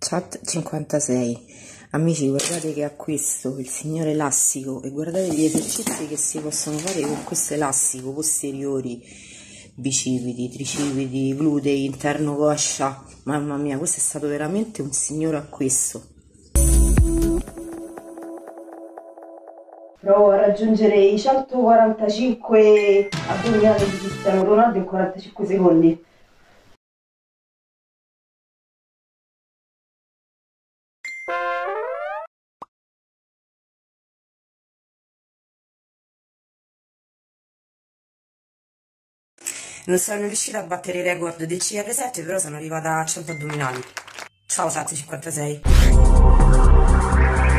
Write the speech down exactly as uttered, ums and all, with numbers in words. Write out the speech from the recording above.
Chat cinquantasei. Amici, guardate che acquisto il signore elastico e guardate gli esercizi che si possono fare con questo elastico: posteriori, bicipiti, tricipiti, glutei, interno coscia. Mamma mia, questo è stato veramente un signore acquisto. Provo a raggiungere i centoquarantacinque addominali di Cristiano Ronaldo in quarantacinque secondi. Non sono riuscita a battere il record del C R sette, però sono arrivata a cento addominali. Ciao Chat cinquantasei.